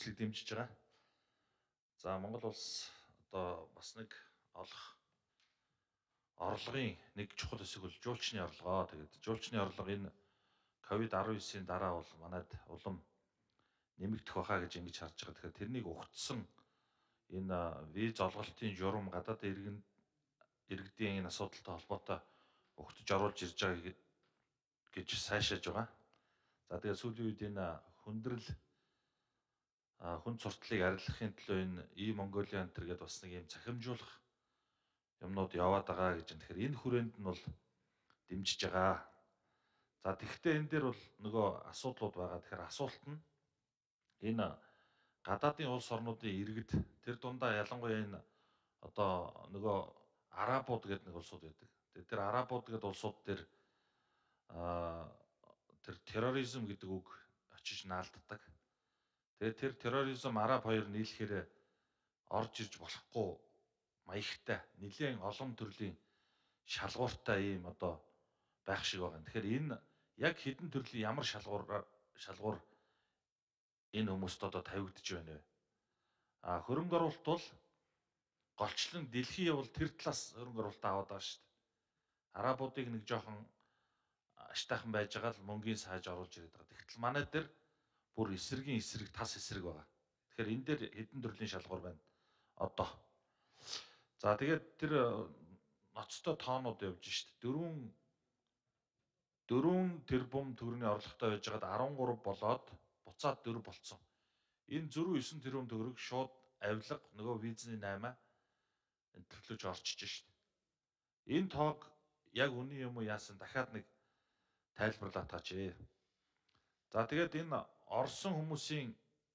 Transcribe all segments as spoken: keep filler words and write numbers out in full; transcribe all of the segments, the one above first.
эсрэг дэмжиж байгаа. За Монгол улс одоо бас нэг олох орлогын нэг чухал хэсэг бол жуулчны орлогоо. Тэгээд жуулчны орлого энэ ковид десяттой дараа бол манайд улам нэмэгдэх байхаа гэж ингэж харж байгаа. Тэгэхээр тэрнийг ухцсан энэ виз олголтын журам гадаад иргэн иргэдийн энэ асуудалтай холбоотой ухтаж оруулж ирж байгаа гэж сайшааж байгаа. За тэгээд сүүлийн үед энэ хүндрэл хүн сурталыг арилгахын төлөө энэ e-Mongolia энэ гэдэг бас нэг юм цахимжуулах юмнууд яваад байгаа гэж. Тэгэхээр энэ хүрээнд нь бол дэмжиж байгаа. За тэгэхдээ энэ дээр бол нөгөө асуудлууд байгаа. Тэгэхээр асуулт нь энэ гадаадын улс орнуудын иргэд тэр дундаа ялангуяа энэ одоо нөгөө арабууд гэдэг нэг улсууд байдаг. Тэгээд тэр арабууд гэдэг улсууд дээр аа тэр терроризм гэдэг үг очиж наалддаг. Тэгээд тэр терроризм араб хоёр нийлэхээр орж ирж болохгүй маягтай нэлээд олон төрлийн шалгууртай ийм одоо байх шиг байгаа. Тэгэхээр энэ яг хэдэн төрлийн ямар шалгуур шалгуур энэ хүмүүст одоо тавигдж байна вэ? А хөрөнгө оруулалт бол голчлон дэлхий явал тэр талаас хөрөнгө оруулалт аваад байгаа шүү дээ. Арабуудыг нэг жоохон аштайхан байж байгаа л мөнгөний сааж оруулж ирээд байгаа. Тэгтэл манай дээр бүр эсрэгийн эсрэг тас эсрэг байгаа. Тэгэхээр энэ дээр хэдэн төрлийн шалгуур байна. Одоо. За тэгээд тэр ноцтой тоонууд явж шít. дөрвөн дөрвөн тэрбум төгрөгийн орлоготой байжгаад арван гурав болоод буцаад дөрв болцсон. Энэ зөрүү есөн тэрбум төгрөг шууд авилга нөгөө визний наймаа энэ төрлөж орчиж шít. Энэ тоог яг үний юм уу яасан дахиад нэг тайлбарлаад таач ээ. За тэгээд энэ орсон хүмүүсийн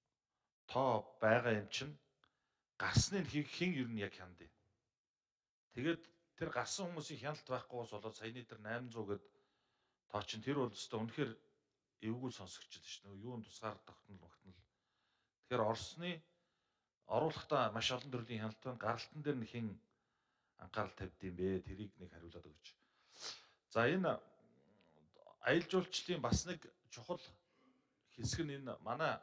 тоо байгаа юм чинь гарсныг хэн ер нь яг хяндыг. Тэгээд тэр гарсан хүмүүсийн хяналт байхгүйс болоод саяны тэр найман зуун гэд тоо чин тэр бол өстой үнэхээр эвгүй сонсогчтой шүү дээ. Юунд тусгаар тогтнол тогтнол. Тэгэхээр Оросны оруулахдаа маш олон төрлийн хяналт байна. Гаралтан дээр нь хэн анхаарал тавьд юм бэ? Тэрийг нэг хариулаад өгч. За энэ аялал жуулчлалын бас нэг чухал хэсэг нь энэ манай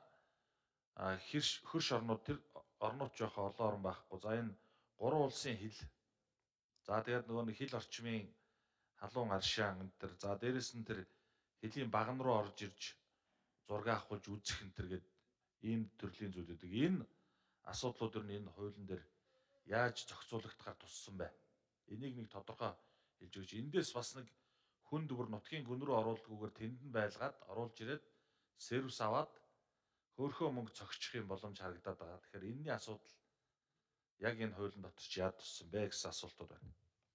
хөрш хөрш орнууд тэр орнууд жоохоо олон орн байхгүй. За энэ гурван улсын хил. За тэгээд нөгөө нэг хил орчмын халуун аршаан энэ төр. За дээрэс нь тэр хилийн баган руу орж ирж зураг авахулж үзэх энэ төр гээд ийм төрлийн зүйл үүдэг. Энэ асуудлууд ер нь энэ хуулийн дээр яаж зохицуулагдахаар туссан бэ? Энийг нэг тодорхой хэлж өгч. Эндээс бас нэг хүн дүр нутгийн гүн рүү оруулахгүйгээр тэнд нь байлгаад оруулж ирээд сервис аваад хөөхөө мөнгө цогчих юм боломж харагдаад байгаа. Тэгэхээр энэний асуудал яг энэ хуулийн дотор ч яад туссан бэ гэсэн асуултууд байна.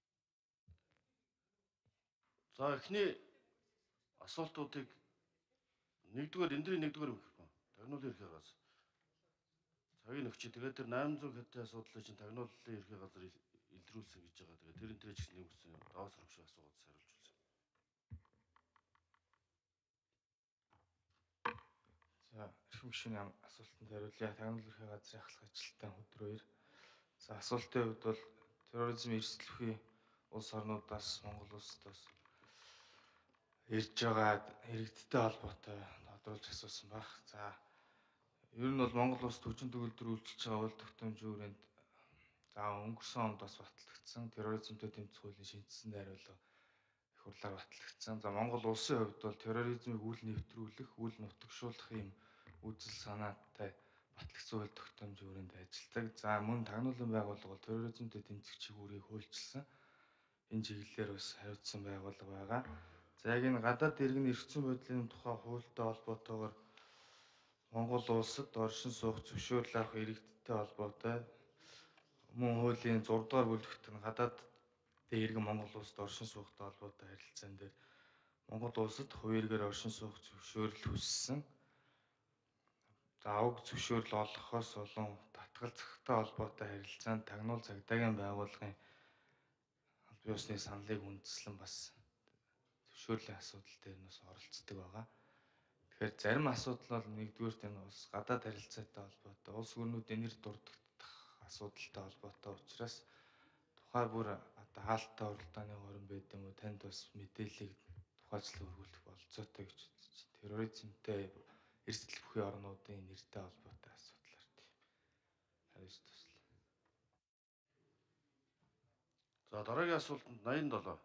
За эхний асуултуудыг нэгдүгээр энэ дэри нэгдүгээр өгөхгүй. Тагнуулын ерхий газар. Цагийн өгчий. Тэгээд тэр восемь сто хэдийн асуудлыг чинь тагнуулын ерхий газар илрүүлсэн гэж байгаа. Тэгээд тэр энэ дээр ч гэсэн нэг үсэн даваас рогш асуугаад хариулж үзье. За эрхэм гишүүний асуултанд хариулъя. Тагнуулын ерхий газрын ахлах ажилтан өдөр хоёр. За асуултын хувьд бол терроризм эрсдэлгүй улс орнуудаас Монгол улсдаас ирж байгаа иргэдтэй холбоотой тодруулж асуусан баг. За ер нь бол Монгол улс төвчөн төгөлдөр үйлчилж байгаа уул тогтоомжийн хүрээнд за өнгөрсөн онд бас батлагдсан терроризмтэй тэмцэх хуулийн шинжилсэн найруулга их хурлаар батлагдсан. За Монгол улсын хувьд бол терроризмыг үл нэвтрүүлэх, үл нутагшуулах юм үзэл санаатай батлагдсан хууль тогтоомжийн хүрээнд ажилладаг. За мөн тагнуулын байгууллага бол терроризмтэй тэмцэх чиглэлийг хуульчилсан. Энэ чиглэлээр бас хариуцсан байгууллага байгаа. За яг энэ гадаад иргэн эрхцэн байдлын тухай хуультай холбоотойгоор Монгол улсад оршин суух зөвшөөрөл авах иргэдтэй холбоотой мөн хуулийн зураг дугаар бүлэгт нь гадаад иргэн Монгол улсад оршин суугтай холбоотой харилцаан дээр Монгол улсад хуваарьгээр оршин суух зөвшөөрөл хүссэн. За уг зөвшөөрөл олгохоос болон татгалзахтай холбоотой харилцаанд тагнуул цагдаагийн байгууллагын аль бие усны саналыг үндэслэн бас зөвшөөрлийн асуудал дээр нь бас оролцдог байгаа. Тэгэхээр зарим асуудал бол нэгдүгээрт энэ улс гадаад харилцаатай холбоотой, улс гүрнүүдийн нэр дурддах асуудалтай холбоотой учраас тухай бүр одоо хаалттай уралдааны хорин байд юм уу танд бас мэдээллийг тухайчлан өргүүлэх бололцоотой гэж үзэж байна. Терроризмтэй эрсдэл бүхий орнуудын нэртэй холбоотой асуудал. За дараагийн асуултанд восемьдесят долоо.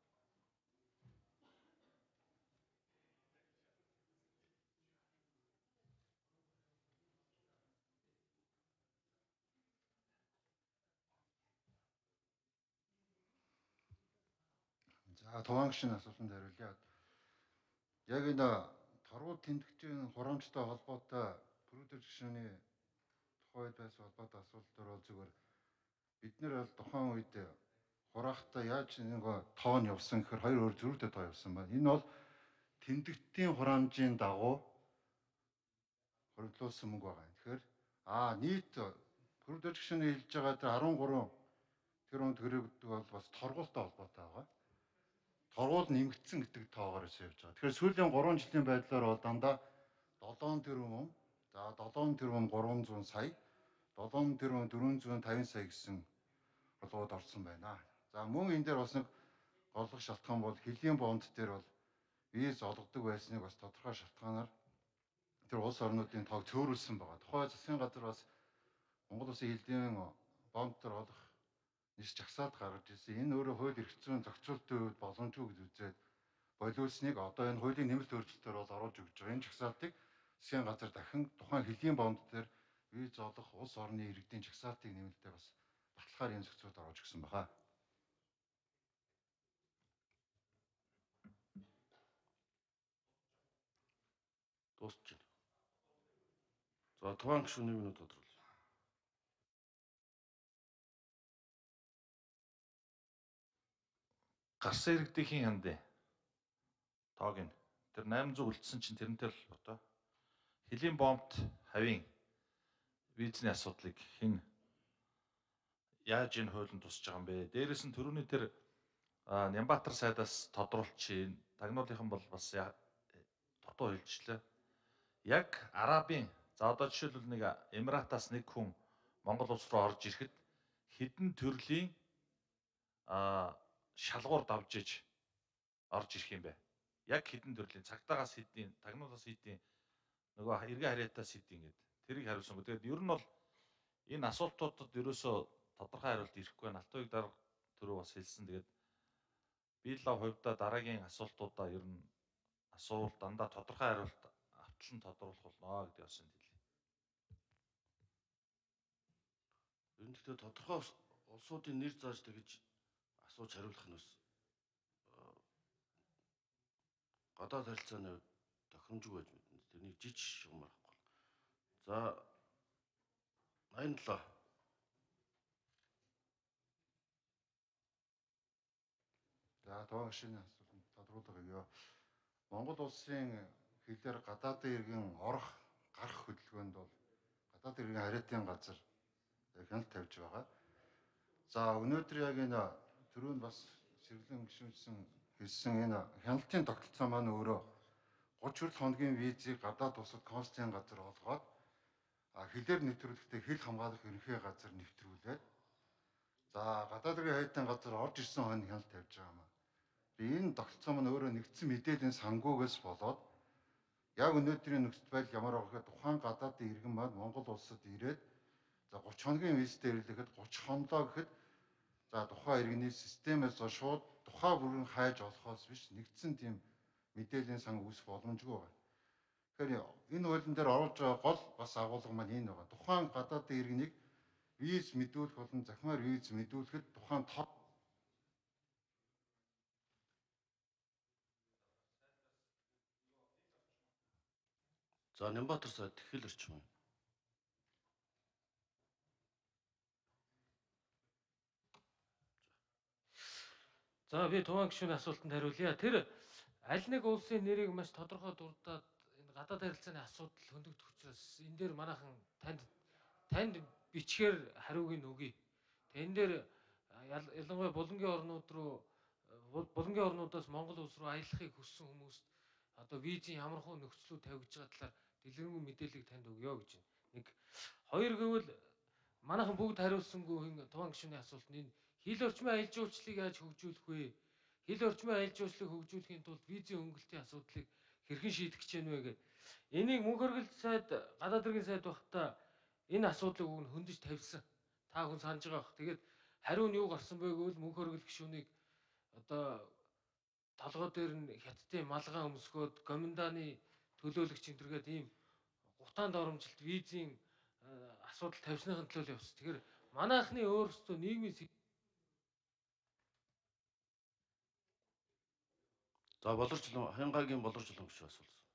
За Туван гишүүний асуултанд хариулъя. Яг энэ торгууд тэмдэгтийн хурамчтай холбоотой Прүүдэр гишүүний тухайд байсан холбоотой асуулт дээр бол зүгээр бид нэр бол тухайн үед хураахтаа яаж нэг тоо нь явсан гэхээр хоёр өөр зөрүүтэй тоо явсан байна. Энэ бол тэмдэгтийн хурамжийн дагуу хоригдлуулсан мөнгө байгаа. Тэгэхээр аа нийт Прүүдэр гишүүний хэлж байгаа тэр арван гурван тэрбум төгрөг бол бас торгуултай холбоотой байгаа. Торгуул нэмэгдсэн гэдэг тоогоор явж байгаа. Тэгэхээр сүүлийн гурван жилийн байдлаар бол дандаа долоон тэрбум, за долоон тэрбум гурван зуун сая, долоон тэрбум дөрвөн зуун тавин сая гэсэн болгоод орсон байна. За мөн энэ дээр бас нэг голлох шалтгаан бол хөлийн бонд дээр бол виз олгодог байсныг бас тодорхой шалтгаанаар тэр улс орнуудын тоог цөөрүүлсэн байгаа. Тухайн засгийн газар бас Монгол Улсын хөлийн бонд дээр олох нис жагсаалт гаргаж ирсэн. Энэ өөрөө хууль эрх зүйн зохицуултын үед боломжгүй гэж үзээд болиулсныг одоо энэ хуулийн нэмэлт өөрчлөлтөөр бол оруулж өгч байгаа. Энэ жагсаалтыг засгийн газар дахин тухайн хөлийн бонд дээр виз олох улс орны иргэдийн жагсаалтыг нэмэлтээ бас баталгаар энэ зохицуулт оруулж өгсөн байна. Дуусч байна. За Туван гишүүний минут тодруулъя. Гарсан иргэдийн хандын тоог нь тэр восемь сая үлдсэн чинь тэрнтэй л одоо хөлийн бомбт хавийн визний асуудлыг хэн яаж энэ хуулинд тусч байгаа юм бэ? Дээрээс нь түрүүний тэр Нямбатар сайдаас тодруулчихын тагнуулынхан бол бас дутуу хэлжлээ. Яг Арабын за одоо жишээлбэл нэг Эмиратаас нэг хүн Монгол улс руу орж ирэхэд хэдэн төрлийн а шалгуур давж иж орж ирэх юм бэ? Яг хэдэн төрлийн цагтаагаас хэдийн, тагнуулаас хэдийн, нөгөө эргэн харьяатаас хэдийн гэдэг. Тэрийг хариулсангүй. Тэгээд ер нь бол энэ асуултуудад ерөөсөө тодорхой хариулт ирэхгүй байна. Алтан уяг дарга түрүү бас хэлсэн. Тэгээд би л хувьдаа дараагийн асуултуудаа ер нь асуувал дандаа тодорхой хариулт автлан тодруулах болно гэдэг бас энд хэлье. Ер нь гэхдээ тодорхой улсуудын нэр зааж тэгж асууж хариулах нь бас гадаад харилцааны тохиромжгүй байж мэднэ. Тэрнийг жиж юмар ахгүй. За восемьдесят долоо. За Туван гишүүний асуултанд тодруулах өгье. Монгол улсын хэлээр гадаадын иргэн орох гарах хөдөлгөөнд бол гадаадын иргэн харьяатын газар хяналт тавьж байгаа. За өнөөдөр яг энэ түрүүнд бас сэргэлэн гишүүнсэн хэлсэн энэ хяналтын тогтолцоо маань өөрөө гурван хүртэл хоногийн визийг гадаад улсад консулын газар олгоод хэлээр нэвтрүүлэхдээ хэл хамгаалах ерөнхий газар нэвтрүүлээд за гадаад иргэн харьяатын газар орж ирсэн хойно хяналт тавьж байгаа юм. Энэ тогтолцоо маань өөрөө нэгдсэн мэдээллийн сангуугаас болоод яг өнөөдрийн нөхцөл байдал ямар байгаа гэхэд тухайн гадаадын иргэн маань Монгол улсад ирээд за гурван хоногийн визтэй ирлэхэд гурван хонолоо гэхэд за тухайн иргэний системээс шууд тухайн бүрэн хайж олохоос биш нэгдсэн тийм мэдээллийн сан үүсэх боломжгүй байна. Тэгэхээр энэ хуулийн дээр оруулж байгаа гол бас агуулга маань энэ байна. Тухайн гадаадын иргэнийг виз мэдүүлэх болон захимаар виз мэдүүлэхэд тухайн тоо За Нямбатар сайд хэл орчим юм. За би Туван гишүүний асуултанд хариулъя. Тэр аль нэг улсын нэрийг маш тодорхой дурдаад энэ гадаад харилцааны асуудал хөндөгдөх учраас энэ дээр манайхан танд танд бичгээр хариуг нь өгье. Энэ дээр ялангуяа булангийн орнууд руу булангийн орнуудаас Монгол улс руу аялахыг хүссэн хүмүүст одоо визийн ямархуу нөхцлүүд тавьж байгаа талаар дэлгэрэнгүй мэдээллийг танд өгье гэж байна. Нэг хоёр гэвэл манайхан бүгд хариулсангүй Туван гишүүний асуулт нь энэ хил орчмын аялал жуулчлалыг яаж хөгжүүлэх вэ? Хил орчмын аялал жуулчлалыг хөгжүүлэхийн тулд визийн өнгөлтийн асуудлыг хэрхэн шийдэх гэж байна вэ гэдэг. Энийг мөнх хөргөлт сайд, гадаад иргэн сайд багтаа энэ асуудлыг өгн хөндөж тавьсан. Та хүн санаж байгаа бох. Тэгээд Хариу нь юу гарсан бэ гэвэл мөнх өргөл гишүүнийг одоо толгой дээр нь хятадын малгай өмсгөөд гоминданы төлөөлөгч энэ төргээд ийм гутаанд оромжилт визийн асуудал тавьсныхын төлөө явсан. Тэгэхээр манайхны өөрсдөө нийгмийн За болорчлон Хянгагийн болорчлон гэж асуулсан.